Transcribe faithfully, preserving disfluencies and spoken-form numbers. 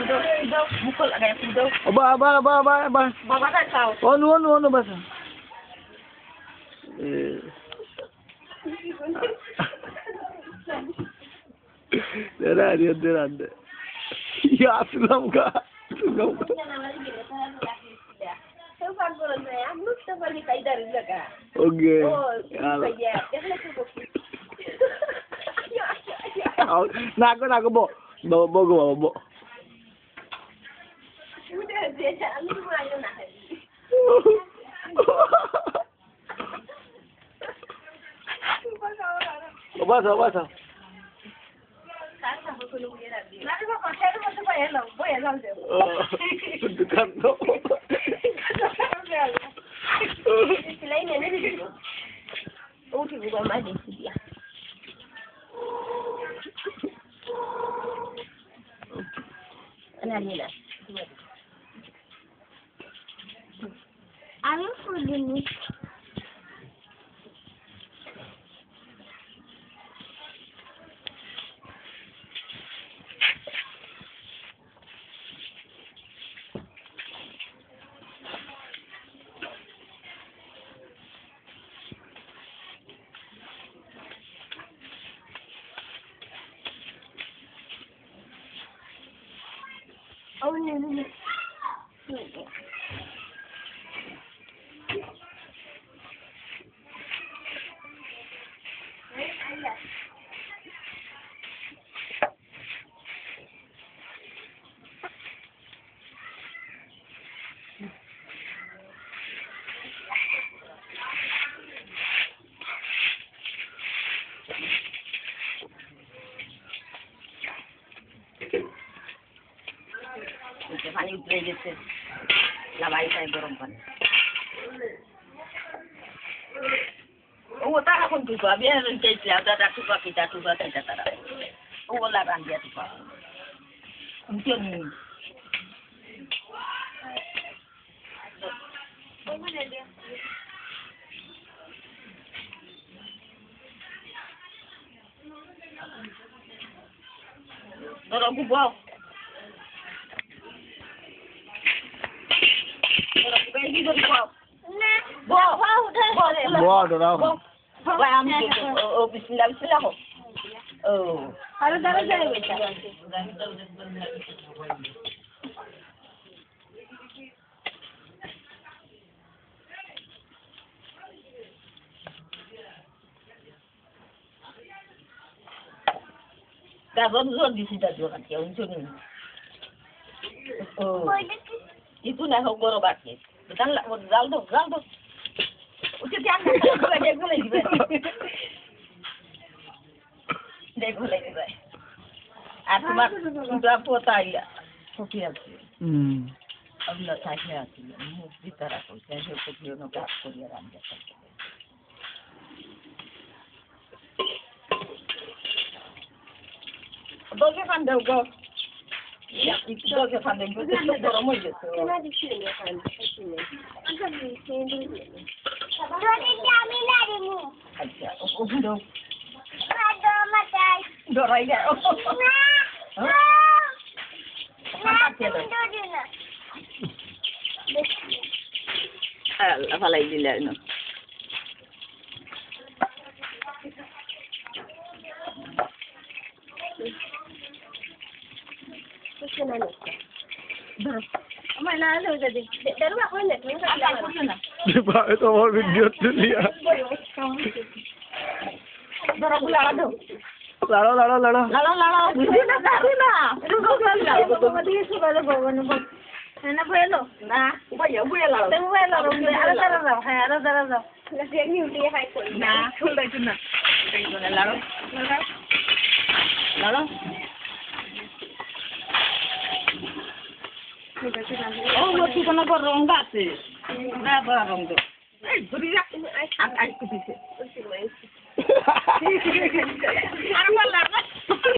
kudo, kudo, mukul kayak kudo. Aba, aba, aba, aba, aba. Baba kan kau. Ono, ono, ono basa. Eh. Dera, dia, dera, dera. Ya, sulam ka. Sulam ka. Okay. Oh, naku, naku, bo. Bo, bo, bo, bo. Basa, basa. Dekat tu. Selain ini ni, oh tu bukan mana dia. Ana ni lah. Aku sudah ni. Oh, no, no, no. Paling berat itu, lawai saya gorongkan. Oh, tak aku juga, biar nanti dia ada tak juga kita juga tidak ada. Oh, larang dia juga. Mungkin. Kalau aku bawa. Buah tu dah. Buah ambil tu. Oh, bismillah, bismillah. Oh. Harus darah saya baca. Dah berzon di sini dah kan dia unsur ni. Oh. Itu nak hok batnya. Betul lah, zal tu, zal tu. Ucap dia nak kalau dia boleh juga. Dia boleh juga. Aku mak sudah potong ya. Kopi aku. Hmm. Allah tanya aku. Mesti terasa. Saya kopi orang tak kopi orang dia. Bagi pandai kau. Ya, itu bagi pandai kau. Itu orang mau itu. Kenapa di sini kan? Di sini. Angkat di sini dulu. Dori kami lari ni. Aja, oh belum. Ada macam. Dori dia. Nah. Nah. Dori nak. Ah, apa lagi dia ni? Kenapa? Dah. Amai lah tu jadi. Daru aku ni, tu yang aku sana. Sebab itu awak video tu lihat. Daru pula tu. Lalo, lalo, lalo. Lalo, lalo. Video dah tahu lah. Itu kau lah. Betul betul itu kalau kau ni pun. Mana boleh lo? Nah, boleh, boleh lah. Boleh lah. Ada ada ada. Hai, ada ada ada. Nasi ni udah hai pun. Nah, boleh tu nak. Lalo, lalo. Lalo. Oh, mesti kena gorong tak sih? Dah gorong tu. Eh, beri dah. Aku aku bisa. Hahaha.